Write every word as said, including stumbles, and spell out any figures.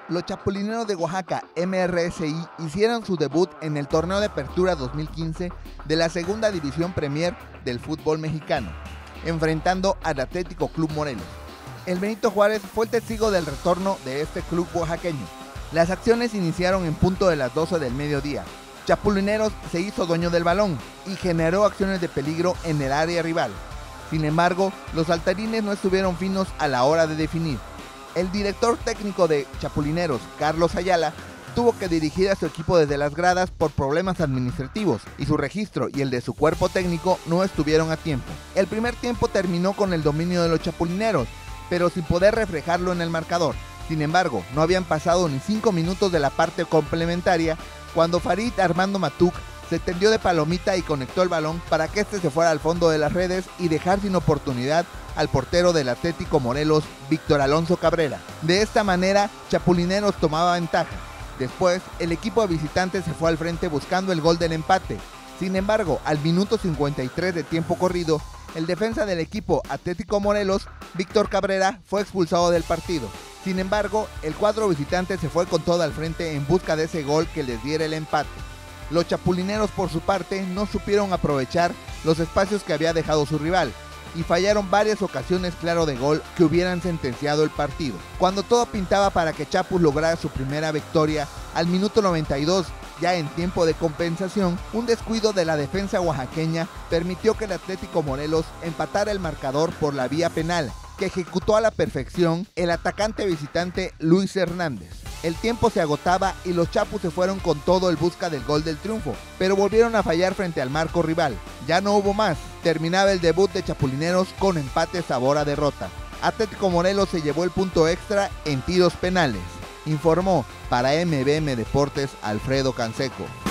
Los Chapulineros de Oaxaca, M R S I, hicieron su debut en el Torneo de Apertura dos mil quince de la Segunda División Premier del fútbol mexicano, enfrentando al Atlético Club Morelos. El Benito Juárez fue el testigo del retorno de este club oaxaqueño. Las acciones iniciaron en punto de las doce del mediodía. Chapulineros se hizo dueño del balón y generó acciones de peligro en el área rival. Sin embargo, los saltarines no estuvieron finos a la hora de definir. El director técnico de Chapulineros, Carlos Ayala, tuvo que dirigir a su equipo desde las gradas por problemas administrativos y su registro y el de su cuerpo técnico no estuvieron a tiempo. El primer tiempo terminó con el dominio de los Chapulineros, pero sin poder reflejarlo en el marcador. Sin embargo, no habían pasado ni cinco minutos de la parte complementaria cuando Farid Armando Matuk se tendió de palomita y conectó el balón para que este se fuera al fondo de las redes y dejar sin oportunidad al portero del Atlético Morelos, Víctor Alonso Cabrera. De esta manera, Chapulineros tomaba ventaja. Después, el equipo visitante se fue al frente buscando el gol del empate. Sin embargo, al minuto cincuenta y tres de tiempo corrido, el defensa del equipo Atlético Morelos, Víctor Cabrera, fue expulsado del partido. Sin embargo, el cuadro visitante se fue con todo al frente en busca de ese gol que les diera el empate. Los Chapulineros, por su parte, no supieron aprovechar los espacios que había dejado su rival y fallaron varias ocasiones claro de gol que hubieran sentenciado el partido. Cuando todo pintaba para que Chapus lograra su primera victoria, al minuto noventa y dos, ya en tiempo de compensación, un descuido de la defensa oaxaqueña permitió que el Atlético Morelos empatara el marcador por la vía penal, que ejecutó a la perfección el atacante visitante Luis Hernández. El tiempo se agotaba y los Chapus se fueron con todo en busca del gol del triunfo, pero volvieron a fallar frente al marco rival. Ya no hubo más. Terminaba el debut de Chapulineros con empate sabor a derrota. Atlético Morelos se llevó el punto extra en tiros penales. Informó para M B M Deportes Alfredo Canseco.